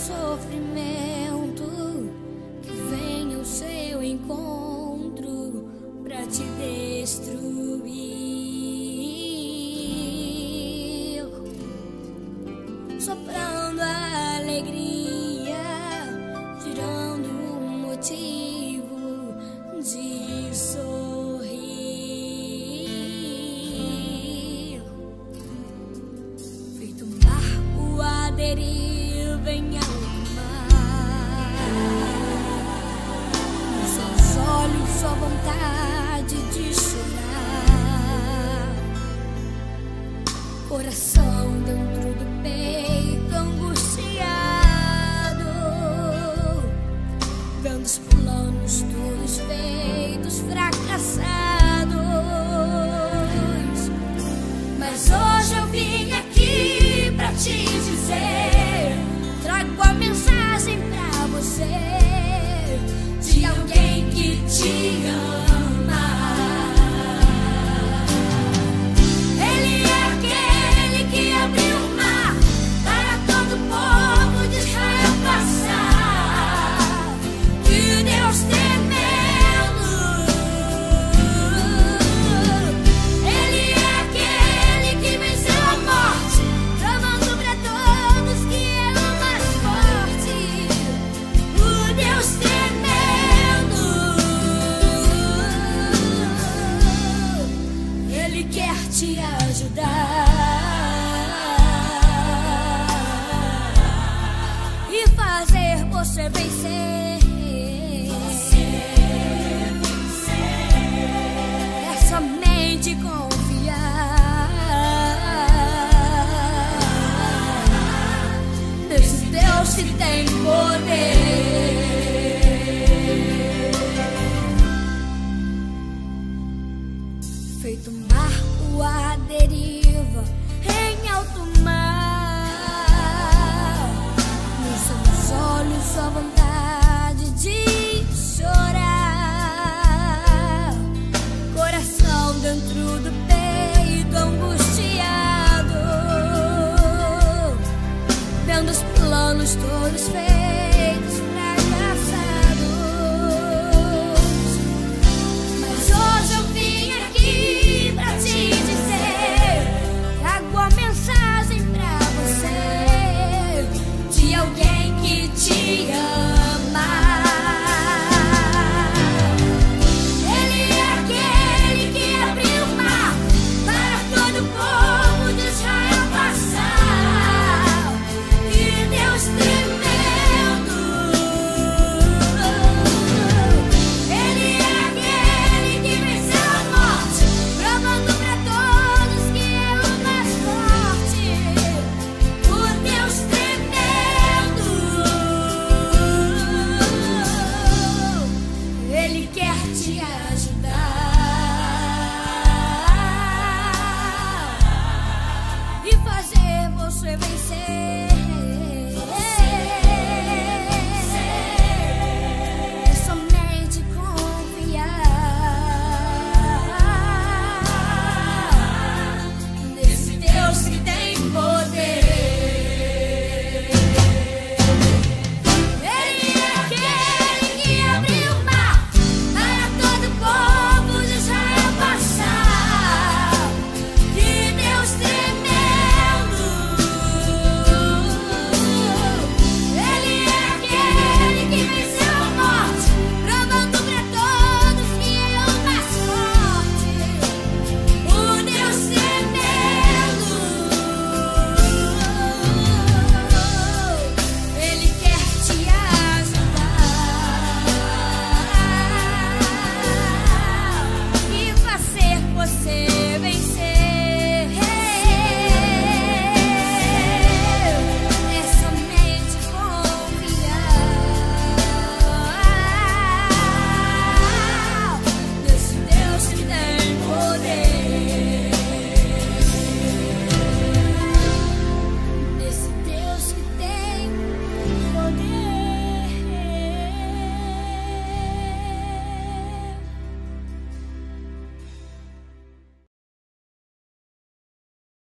sofrimento, que venha o seu encontro pra te destruir, soprando a alegria, tirando um motivo de sorrir, feito um barco a deriva em alto mar, nos seus olhos só vontade de chorar, coração dentro do peito angustiado, vendo os planos todos feitos fracassados. Mas hoje eu vim aqui pra te dizer, trago a mensagem pra você, de alguém que te ama. Ele é aquele que abriu o mar para todo o povo de Israel passar, que Deus temendo. Ele é aquele que venceu a morte, provando pra todos que é o mais forte, o Deus temendo. Ele quer te ajudar e fazer você vencer. É somente confiar nesse Deus que tem poder. Feito um barco à deriva em alto mar, nos seus olhos só vontade de chorar, coração dentro do peito angustiado, vendo os planos todos feitos fracassados. Mas hoje eu vim aqui pra te dizer, trago a mensagem pra você, de alguém que te ama.